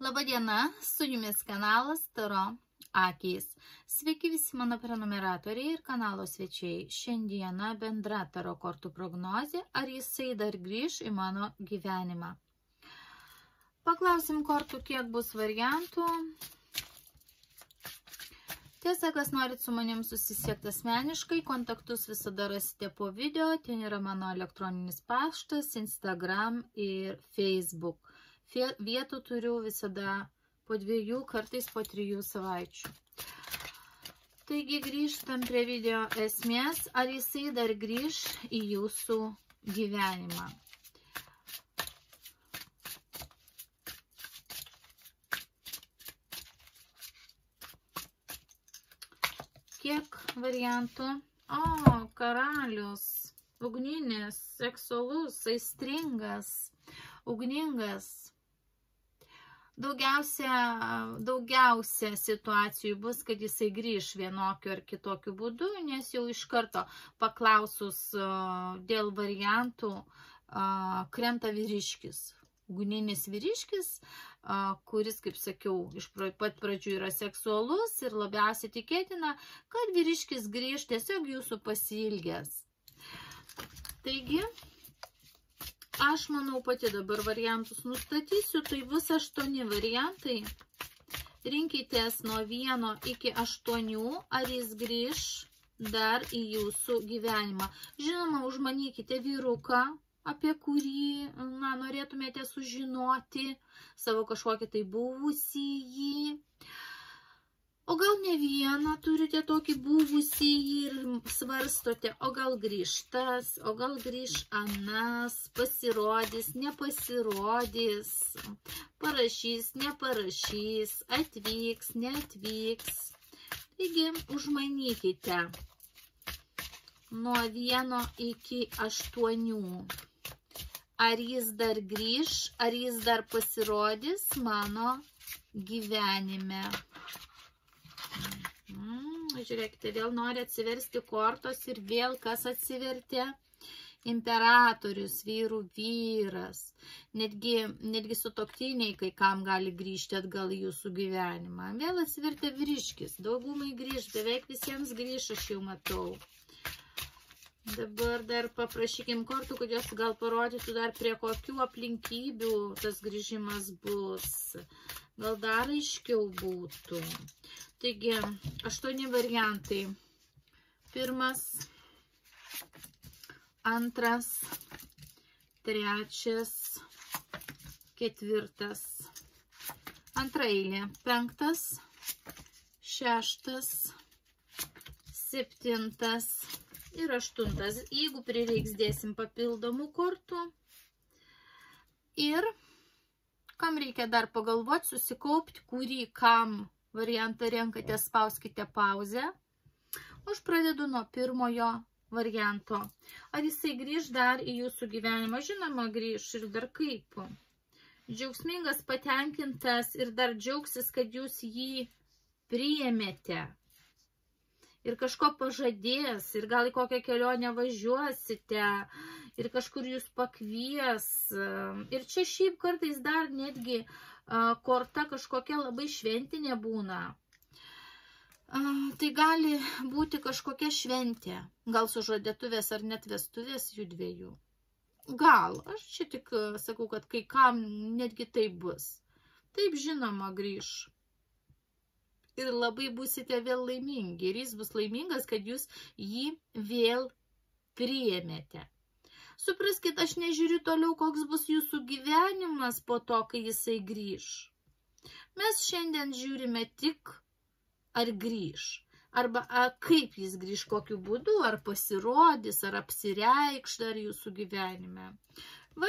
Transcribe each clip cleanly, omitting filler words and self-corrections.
Labadiena, su jumis kanalas Taro Akys. Sveiki visi mano prenumeratoriai ir kanalo svečiai. Šiandieną bendra Taro kortų prognozė, ar jisai dar grįš į mano gyvenimą. Paklausim kortų, kiek bus variantų. Tiesa, kas norit su manim susisiekti asmeniškai, kontaktus visada rasite po video. Ten yra mano elektroninis paštas, Instagram ir Facebook. Vietų turiu visada po 2, kartais po 3 savaičių. Taigi grįžtam prie video esmės, ar jisai dar grįž į jūsų gyvenimą. Kiek variantų? O, karalius, ugninis, seksualus, aistringas, ugningas. Daugiausia situacijų bus, kad jisai grįž vienokiu ar kitokiu būdu, nes jau iš karto paklausus dėl variantų krenta vyriškis. Ugninis vyriškis, kuris, kaip sakiau, iš pat pradžių yra seksualus ir labiausiai tikėtina, kad vyriškis grįž tiesiog jūsų pasiilgęs. Taigi, aš manau, pati dabar variantus nustatysiu, tai bus 8 variantai. Rinkitės nuo 1 iki 8, ar jis grįž dar į jūsų gyvenimą. Žinoma, užmanykite vyruką, apie kurį norėtumėte sužinoti, savo kažkokį tai buvusį. O gal ne vieną turite tokį buvusį ir svarstote, o gal grįž tas, o gal grįž anas, pasirodys, nepasirodys, parašys, neparašys, atvyks, neatvyks. Taigi, užmanykite nuo 1 iki 8. Ar jis dar grįž, ar jis dar pasirodys mano gyvenime. Žiūrėkite, vėl nori atsiversti kortos ir vėl kas atsivertė? Imperatorius, vyrų vyras. Netgi sutuoktiniai kai kam gali grįžti atgal į jūsų gyvenimą. Vėl atsivertė vyriškis. Daugumai grįž, beveik visiems grįž, aš jau matau. Dabar dar paprašykim kortų, kad jos gal parodytų dar prie kokių aplinkybių tas grįžimas bus. Gal dar aiškiau būtų. Taigi, 8 variantai. 1, 2, 3, 4. Antra eilė. 5, 6, 7 ir 8. Jeigu prireiks, dėsim papildomų kortų. Ir kam reikia dar pagalvoti, susikaupti, kurį kam variantą renkate, spauskite pauzę. Aš pradedu nuo 1 varianto. Ar jisai grįž dar į jūsų gyvenimą? Žinoma, grįž ir dar kaip. Džiaugsmingas, patenkintas ir dar džiaugsis, kad jūs jį priėmėte. Ir kažko pažadės, ir gal į kokią kelionę važiuosite, ir kažkur jūs pakvies. Ir čia šiaip kartais dar netgi korta kažkokia labai šventinė būna. Tai gali būti kažkokia šventė. Gal sužadėtuvės ar net vestuvės jų dviejų. Gal. Aš čia tik sakau, kad kai kam netgi taip bus. Taip, žinoma, grįž. Ir labai būsite vėl laimingi. Ir jis bus laimingas, kad jūs jį vėl priėmėte. Supraskit, aš nežiūriu toliau, koks bus jūsų gyvenimas po to, kai jisai grįž. Mes šiandien žiūrime tik, ar grįž. Arba kaip jis grįž, kokiu būdu, ar pasirodys, ar apsireikš dar jūsų gyvenime. Va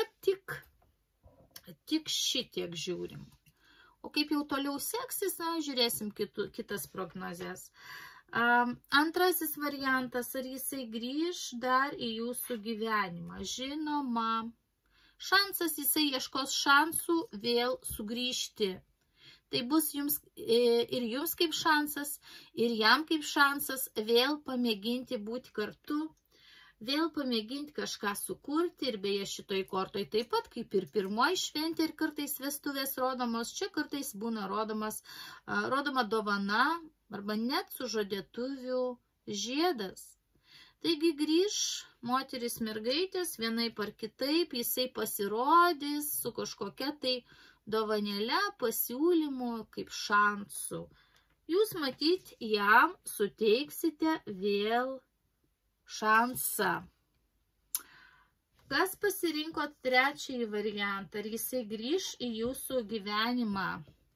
tik šitiek žiūrim. O kaip jau toliau seksis, žiūrėsim kitas prognozes. Antrasis variantas, ar jisai grįž dar į jūsų gyvenimą. Žinoma, šansas, jisai ieškos šansų vėl sugrįžti. Tai bus jums ir jums kaip šansas, ir jam kaip šansas vėl pamėginti būti kartu, vėl pamėginti kažką sukurti ir beje šitoj kortoj taip pat kaip ir pirmoji šventė ir kartais vestuvės rodomos, čia kartais būna rodoma dovana arba net sužadėtuvių žiedas. Taigi grįž moteris mergaitės vienaip ar kitaip, jisai pasirodys su kažkokia tai dovanėle, pasiūlymu, kaip šansu. Jūs matyt, jam suteiksite vėl šansą. Kas pasirinko trečiąjį variantą? Ar jisai grįž į jūsų gyvenimą?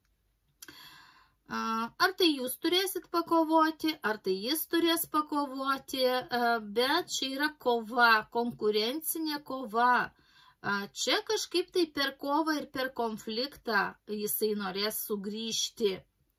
Ar tai jūs turėsit pakovoti, ar tai jis turės pakovoti, bet čia yra kova, konkurencinė kova. Čia kažkaip tai per kovą ir per konfliktą jisai norės sugrįžti.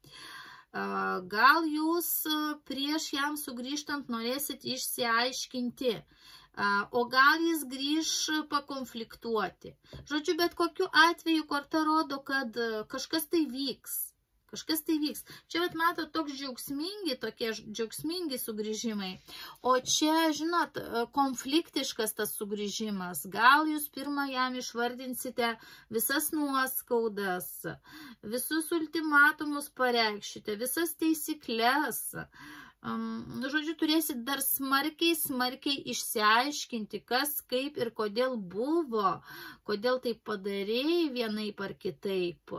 Gal jūs prieš jam sugrįžtant norėsit išsiaiškinti, o gal jis grįž pakonfliktuoti. Žodžiu, bet kokiu atveju korta rodo, kad kažkas tai vyks. Kažkas tai vyks. Čia, bet matot, tokie džiaugsmingi sugrįžimai. O čia, žinot, konfliktiškas tas sugrįžimas. Gal jūs pirmą jam išvardinsite visas nuoskaudas, visus ultimatumus pareikšite, visas taisyklės. Žodžiu, turėsit dar smarkiai išsiaiškinti, kas, kaip ir kodėl buvo, kodėl taip padarėjai vienaip ar kitaip.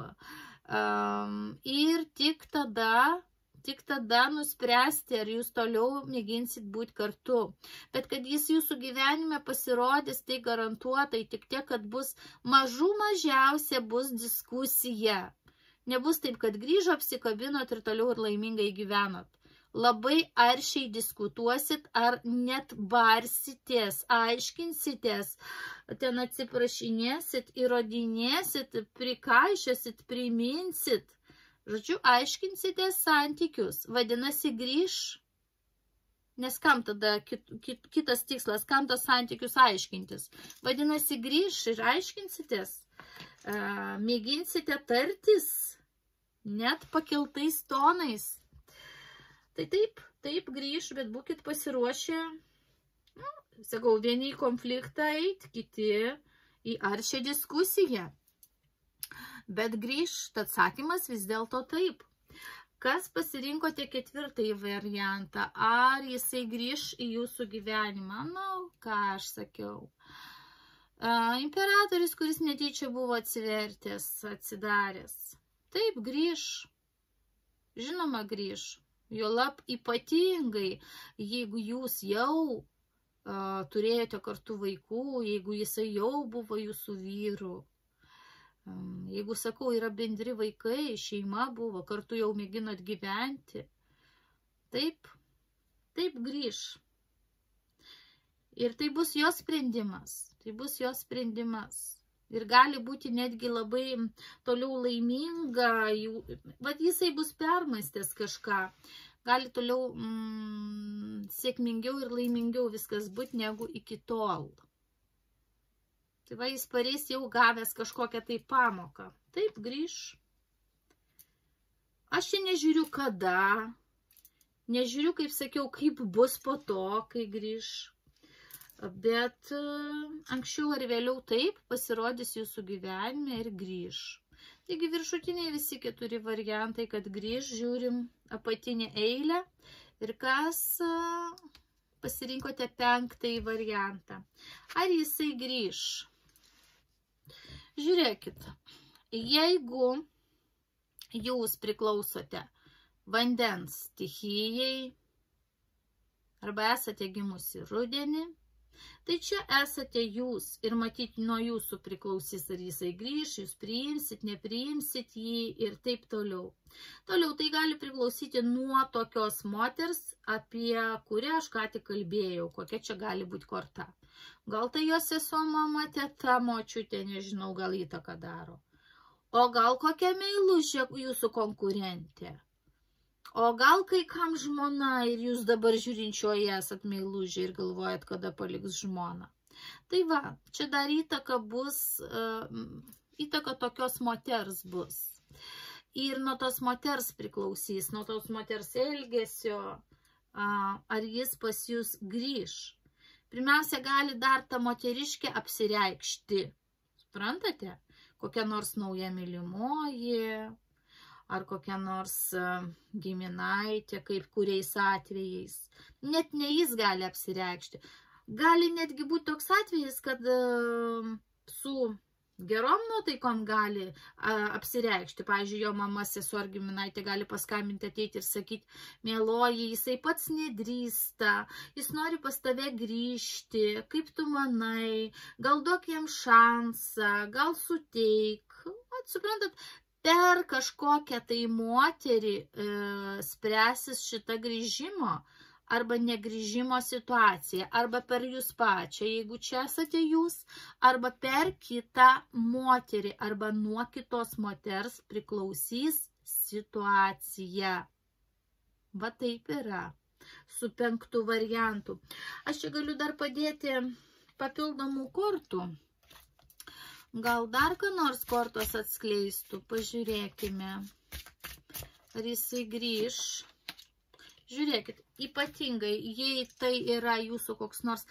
Ir tik tada nuspręsti, ar jūs toliau mėginsit būti kartu. Bet kad jis jūsų gyvenime pasirodys, tai garantuotai tik tiek, kad bus mažiausia bus diskusija. Nebus taip, kad grįžo, apsikabinot ir toliau ir laimingai gyvenot. Labai aršiai diskutuosit ar net barsitės, aiškinsitės, ten atsiprašinėsit, įrodinėsit, prikaišiosit, priminsit. Žodžiu, aiškinsitės santykius. Vadinasi, grįž. Nes kam tada kitas tikslas, kam tas santykius aiškintis? Vadinasi, grįž ir aiškinsitės. Mėginsite tartis, net pakeltais tonais. Tai taip grįž, bet būkit pasiruošę, sakau, vieni į konfliktą eit, kiti į aršią diskusiją. Bet grįž, atsakymas vis dėlto taip. Kas pasirinkote ketvirtąjį variantą? Ar jisai grįž į jūsų gyvenimą? Na, ką aš sakiau. Imperatorius, kuris netyčia buvo atsivertęs, atsidaręs. Taip, grįž. Žinoma, grįž. Juolab ypatingai, jeigu jūs jau turėjote kartu vaikų, jeigu jisai jau buvo jūsų vyru. Jeigu, sakau, yra bendri vaikai, šeima buvo, kartu jau mėginot gyventi. Taip grįž. Ir tai bus jo sprendimas. Tai bus jo sprendimas. Ir gali būti netgi labai toliau laiminga, bet jisai bus permastęs kažką. Gali toliau sėkmingiau ir laimingiau viskas būti negu iki tol. Tai va, jis pareis jau gavęs kažkokią tai pamoką. Taip, grįž. Aš čia nežiūriu kada, nežiūriu, kaip sakiau, kaip bus po to, kai grįž. Bet anksčiau ar vėliau taip pasirodys jūsų gyvenime ir grįž. Taigi viršutiniai visi keturi variantai, kad grįž, žiūrim apatinę eilę. Ir kas pasirinkote penktąjį variantą? Ar jisai grįž? Žiūrėkit, jeigu jūs priklausote vandens stichijai arba esate gimusi rudenį, tai čia esate jūs ir matyti nuo jūsų priklausys, ar jisai grįž, jūs priimsit, nepriimsit jį ir taip toliau. Toliau tai gali priklausyti nuo tokios moters, apie kurią aš ką tik kalbėjau, kokia čia gali būti korta. Gal tai jos sesuo, mama, teta, močiutė, nežinau, gal įtaką daro. O gal kokia meilužė jūsų konkurentė. O gal kai kam žmona ir jūs dabar žiūrinčioji esat meilužė ir galvojat, kada paliks žmoną. Tai va, čia dar įtaka bus, įtaka tokios moters bus. Ir nuo tos moters priklausys, nuo tos moters elgesio, ar jis pas jūs grįž. Pirmiausia, gali dar ta moteriškė apsireikšti. Suprantate? Kokia nors nauja mylimoji, ar kokia nors giminaitė, kaip kuriais atvejais. Net ne jis gali apsireikšti. Gali netgi būti toks atvejis, kad su gerom nuotaikom gali apsireikšti. Pavyzdžiui, jo mama, sesuo ar giminaitė gali paskambinti, ateiti ir sakyti, mieloji, jisai pats nedrįsta, jis nori pas tave grįžti, kaip tu manai, gal duok jam šansą, gal suteik. Suprantat, per kažkokią tai moterį spręsis šitą grįžimo arba negrįžimo situaciją, arba per jūs pačią, jeigu čia esate jūs, arba per kitą moterį, arba nuo kitos moters priklausys situacija. Va taip yra su 5 variantu. Aš čia galiu dar padėti papildomų kortų. Gal dar ką nors kortos atskleistų? Pažiūrėkime. Ar jisai grįž? Žiūrėkit, ypatingai, jei tai yra jūsų koks nors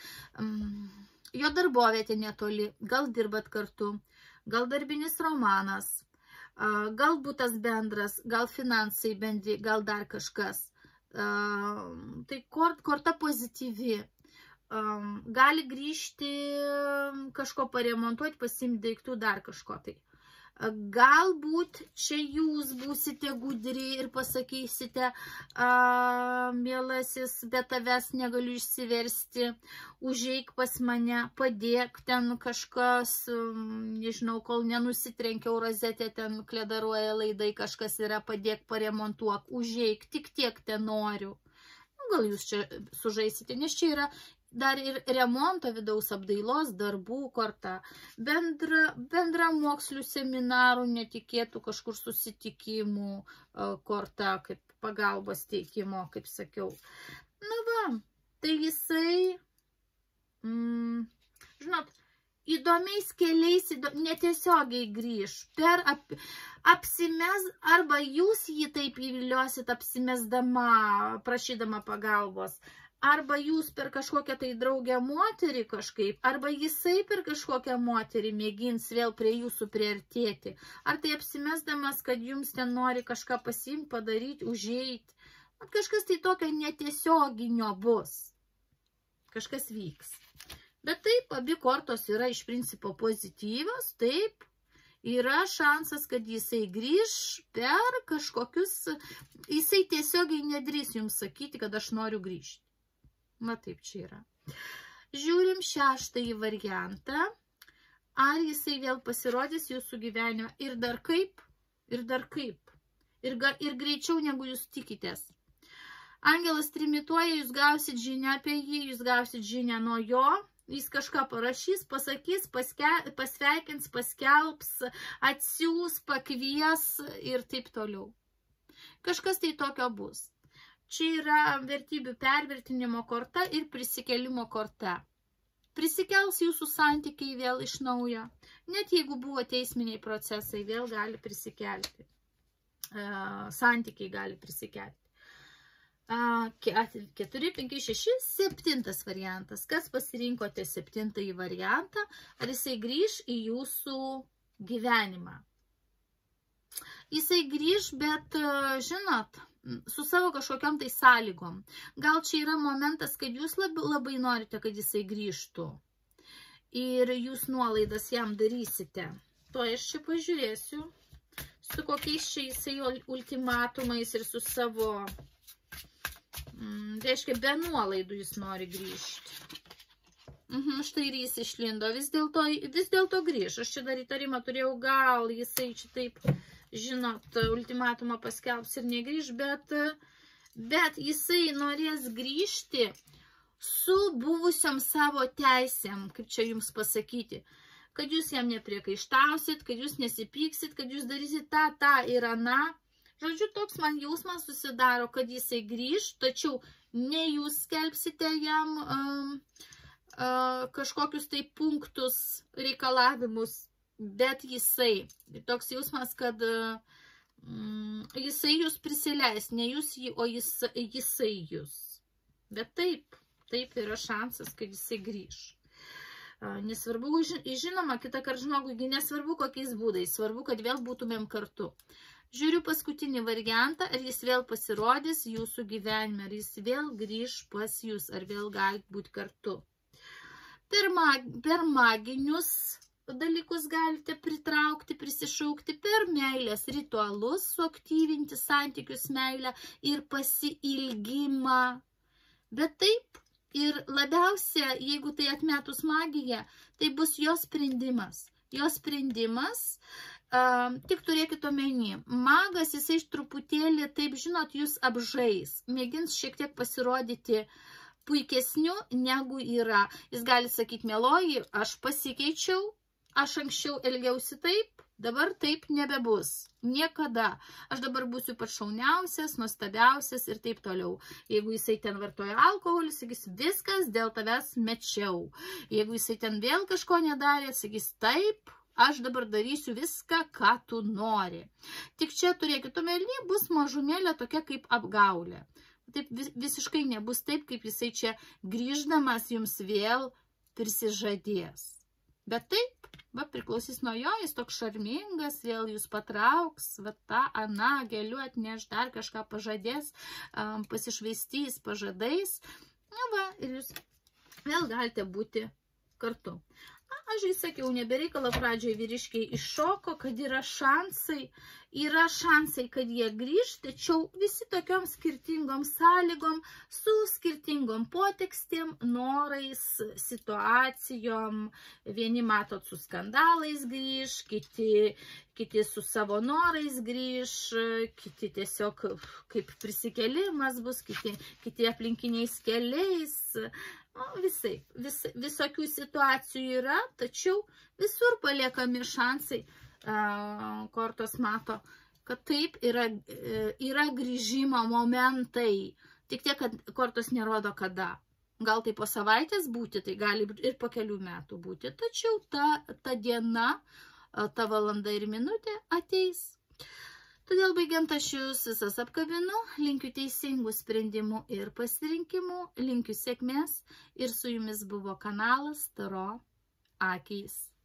jo darbovietė netoli, gal dirbat kartu, gal darbinis romanas, gal butas bendras, gal finansai bendri, gal dar kažkas. Tai korta pozityvi. Gali grįžti, kažko paremontuoti, pasimti daiktų, dar kažko tai. Galbūt čia jūs būsite gudri ir pasakysite, mielasis, bet tavęs negaliu išsiversti, užeik pas mane, padėk, ten kažkas, nežinau, kol nenusitrenkiau rozetę, ten kledaruoja laidai, kažkas yra, padėk, paremontuok, užeik, tik tiek ten noriu. Gal jūs čia sužaisite, nes čia yra dar ir remonto vidaus apdailos darbų korta, bendra mokslių seminarų, netikėtų kažkur susitikimų korta, kaip pagalbos teikimo, kaip sakiau. Na va, tai jisai, žinot, įdomiais keliais, netiesiogiai grįž, per apsimes, arba jūs jį taip įviliosit apsimesdama, prašydama pagalbos, arba jūs per kažkokią tai draugę moterį kažkaip, arba jisai per kažkokią moterį mėgins vėl prie jūsų priartėti. Ar tai apsimesdamas, kad jums ten nori kažką pasiimti, padaryti, užeiti. Kažkas tai tokio netiesioginio bus. Kažkas vyks. Bet taip, abi kortos yra iš principo pozityvios, taip. Yra šansas, kad jisai grįž per kažkokius, jisai tiesiogiai nedrįs jums sakyti, kad aš noriu grįžti. Va taip čia yra. Žiūrim 6 variantą. Ar jisai vėl pasirodys jūsų gyvenime? Ir dar kaip? Ir dar kaip? Ir greičiau negu jūs tikitės. Angelas trimituoja, jūs gausit žinią apie jį, jūs gausit žinią nuo jo. Jis kažką parašys, pasakys, pasveikins, paskelbs, atsiūs, pakvies ir taip toliau. Kažkas tai tokio bus. Čia yra vertybių pervertinimo korta ir prisikelimo korta. Prisikels jūsų santykiai vėl iš naujo. Net jeigu buvo teisminiai procesai, vėl gali prisikelti. Santykiai gali prisikelti. 4, 5, 6, 7 variantas. Kas pasirinkote 7 variantą? Ar jisai grįž į jūsų gyvenimą? Jisai grįž, bet, žinot, su savo kažkokiam tai sąlygom. Gal čia yra momentas, kad jūs labai norite, kad jisai grįžtų. Ir jūs nuolaidas jam darysite. To aš čia pažiūrėsiu, su kokiais čia jisai ultimatumais ir su savo, reiškia, be nuolaidų jis nori grįžti. Štai ir jis išlindo. Vis dėlto grįž. Aš čia dar įtarimą turėjau, gal jisai čia taip, žinot, ultimatumą paskelbs ir negrįž, bet jisai norės grįžti su buvusiam savo teisėm, kaip čia jums pasakyti, kad jūs jam nepriekaištausit, kad jūs nesipyksit, kad jūs darysit tą ir aną. Žodžiu, toks man jausmas susidaro, kad jisai grįž, tačiau ne jūs skelbsite jam kažkokius tai punktus, reikalavimus, bet jisai. Toks jausmas, kad jisai jūs prisileis, ne jūs jį, o jisai jūs. Bet taip, taip yra šansas, kad jisai grįž. Nesvarbu, žinoma, kitą kartą žmogui nesvarbu kokiais būdais, svarbu, kad vėl būtumėm kartu. Žiūriu paskutinį variantą, ar jis vėl pasirodys jūsų gyvenime, ar jis vėl grįž pas jūs, ar vėl gali būti kartu. Per maginius dalykus galite pritraukti, prisišaukti, per meilės ritualus, suaktyvinti santykius meilę ir pasiilgimą. Bet taip, ir labiausia, jeigu tai atmetus magiją, tai bus jos sprendimas. Jos sprendimas, tik turėkit omeny, magas jisai truputėlį, taip žinot, jūs apžais, mėgins šiek tiek pasirodyti puikesniu negu yra. Jis gali sakyti, mieloji, aš pasikeičiau, aš anksčiau elgiausi taip, dabar taip nebebus. Niekada. Aš dabar būsiu pats šauniausias, nuostabiausias ir taip toliau. Jeigu jisai ten vartoja alkoholį, sakys, viskas dėl tavęs mečiau. Jeigu jisai ten vėl kažko nedarė, sakys, taip, aš dabar darysiu viską, ką tu nori. Tik čia turėkit omeny, bus mažumėlė tokia kaip apgaulė. Taip visiškai nebus taip, kaip jisai čia grįždamas jums vėl prisižadės. Bet taip, priklausys nuo jo, jis toks šarmingas, vėl jūs patrauks, gėlių atneš, dar kažką pažadės, pasišvaistys pažadais, ir jūs vėl galite būti kartu. Aš įsakiau, nebereikalo pradžioje vyriškiai iššoko, kad yra šansai, kad jie grįž, tačiau visi tokiom skirtingom sąlygom, su skirtingom potekstėm, norais, situacijom. Vieni matot su skandalais grįž, kiti su savo norais grįž, kiti tiesiog kaip prisikėlimas bus, kiti aplinkiniais keliais. Visokių situacijų yra, tačiau visur paliekami šansai. Kortos mato, kad taip yra grįžimo momentai. Tik tiek, kad kortos nerodo kada. Gal tai po savaitės būti, tai gali ir po kelių metų būti. Tačiau ta diena, ta valanda ir minutė ateis. Todėl baigiant aš jūs visas apkabinu, linkiu teisingų sprendimų ir pasirinkimų, linkiu sėkmės ir su jumis buvo kanalas Taro akys.